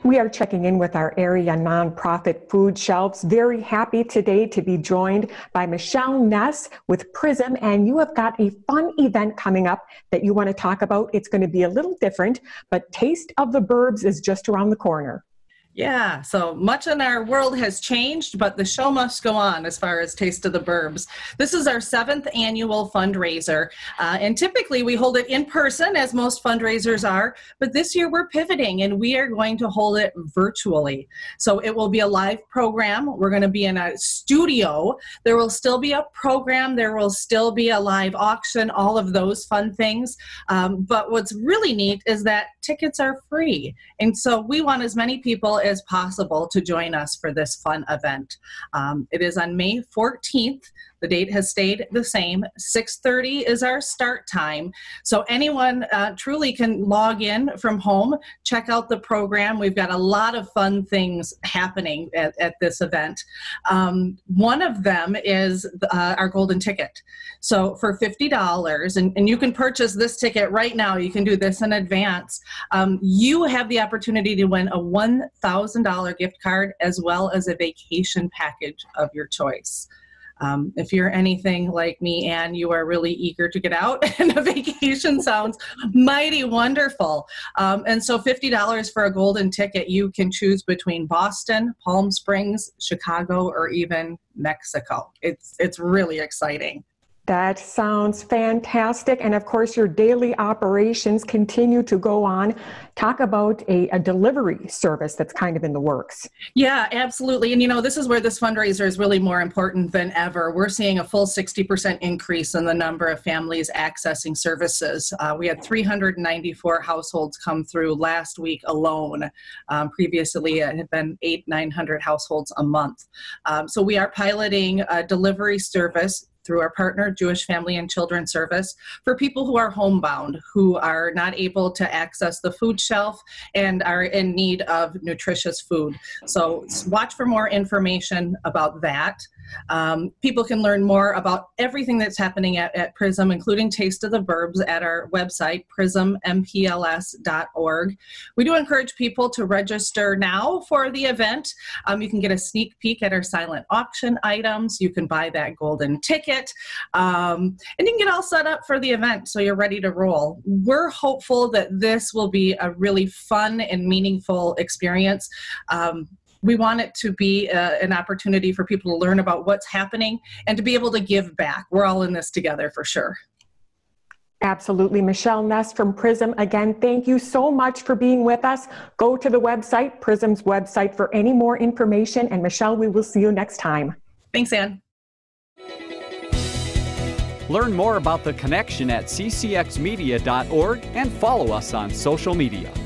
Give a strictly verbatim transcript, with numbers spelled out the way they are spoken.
We are checking in with our area nonprofit food shelves. Very happy today to be joined by Michelle Ness with PRISM, and you have got a fun event coming up that you want to talk about. It's going to be a little different, but Taste of the Burbs is just around the corner. Yeah, so much in our world has changed, but the show must go on as far as Taste of the Burbs. This is our seventh annual fundraiser, uh, and typically we hold it in person, as most fundraisers are, but this year we're pivoting and we are going to hold it virtually. So it will be a live program. We're going to be in a studio. There will still be a program. There will still be a live auction, all of those fun things. Um, but what's really neat is that tickets are free. And so we want as many people as possible to join us for this fun event. Um, it is on May fourteenth. The date has stayed the same. six thirty is our start time. So anyone uh, truly can log in from home, check out the program. We've got a lot of fun things happening at, at this event. Um, one of them is uh, our golden ticket. So for fifty dollars, and, and you can purchase this ticket right now, you can do this in advance, um, you have the opportunity to win a one thousand dollar gift card as well as a vacation package of your choice. Um, if you're anything like me, Anne, you are really eager to get out, and a vacation sounds mighty wonderful. Um, and so fifty dollars for a golden ticket, you can choose between Boston, Palm Springs, Chicago, or even Mexico. It's, it's really exciting. That sounds fantastic. And of course, your daily operations continue to go on. Talk about a, a delivery service that's kind of in the works. Yeah, absolutely. And you know, this is where this fundraiser is really more important than ever. We're seeing a full sixty percent increase in the number of families accessing services. Uh, we had three hundred ninety-four households come through last week alone. Um, previously, it had been eight, nine hundred households a month. Um, so we are piloting a delivery service through our partner, Jewish Family and Children Service, for people who are homebound, who are not able to access the food shelf and are in need of nutritious food. So watch for more information about that. Um, people can learn more about everything that's happening at, at PRISM, including Taste of the Burbs, at our website, prism m p l s dot org. We do encourage people to register now for the event. Um, you can get a sneak peek at our silent auction items. You can buy that golden ticket, um, and you can get all set up for the event so you're ready to roll. We're hopeful that this will be a really fun and meaningful experience. Um, We want it to be uh, an opportunity for people to learn about what's happening and to be able to give back. We're all in this together for sure. Absolutely. Michelle Ness from PRISM. Again, thank you so much for being with us. Go to the website, PRISM's website, for any more information. And Michelle, we will see you next time. Thanks, Ann. Learn more about The Connection at c c x media dot org and follow us on social media.